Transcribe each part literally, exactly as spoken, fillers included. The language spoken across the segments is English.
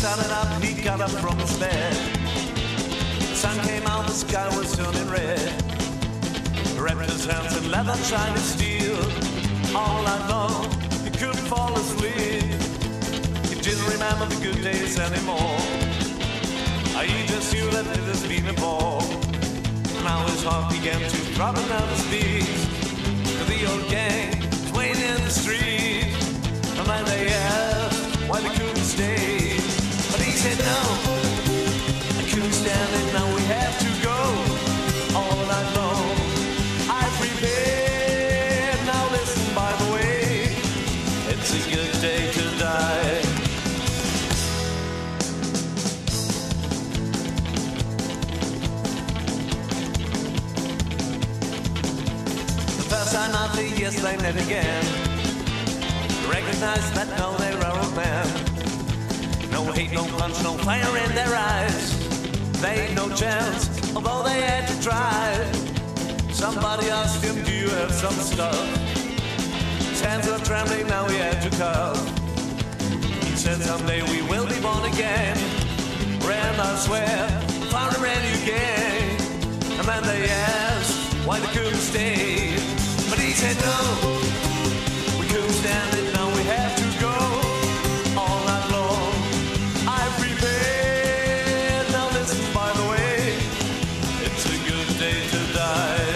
started up, he got up from his bed. The sun came out, the sky was turning red. Wrapped his hands in leather, shiny steel. All night long, he couldn't fall asleep. He didn't remember the good days anymore. He just knew that it has been a ball. Now his heart began to throb and nervous beat. The old gang was waiting in the street. And then they asked why they couldn't stay. But he said no, I couldn't stand it, now we have to go. All night long I prepared. Now listen, by the way, it's a good day to die. The first time out the years they met again, recognized that no, they were old men. No hate, no punch, no fire in their eyes. They ain't no chance, although they had to try. Somebody asked him, do you have some stuff? His hands were trembling, now he had to cough. He said, someday we will be born again. And I swear, found a brand new gang. And then they asked why they couldn't stay. But he said, no, we couldn't stand it, now we have to go. All night long I prepared. Now listen, by the way, it's a good day to die.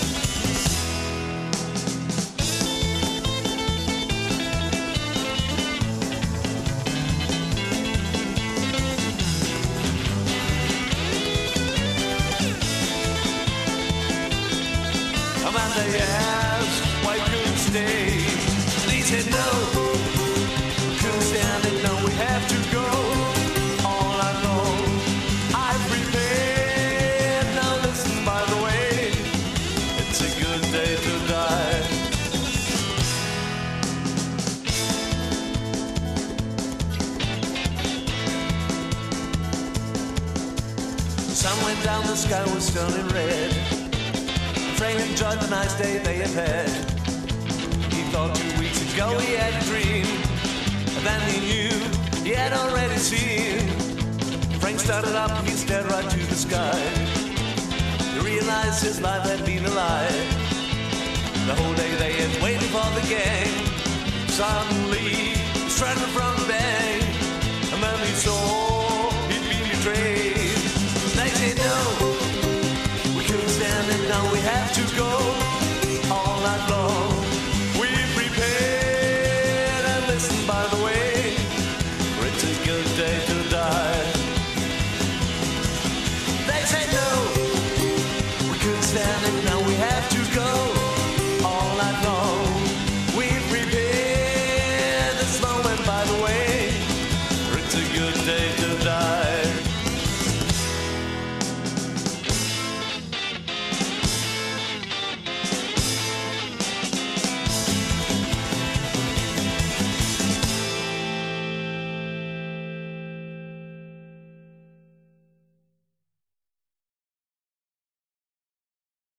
And they asked why couldn't stay. And he said no, couldn't stand it, now we have to go. All night long I prepared. Now listen, by the way, it's a good day to die. The sun went down, the sky was turning red. Frank enjoyed the nice day they had had. He thought two weeks ago he had a dream, and then he knew he had already seen. Frank started up, he stared right to the sky. He realized his life had been a lie. The whole day they had waited for the gang. Suddenly, he stranded from the bank, and then he saw he'd been betrayed. They said no, couldn't stand it, now we have to go.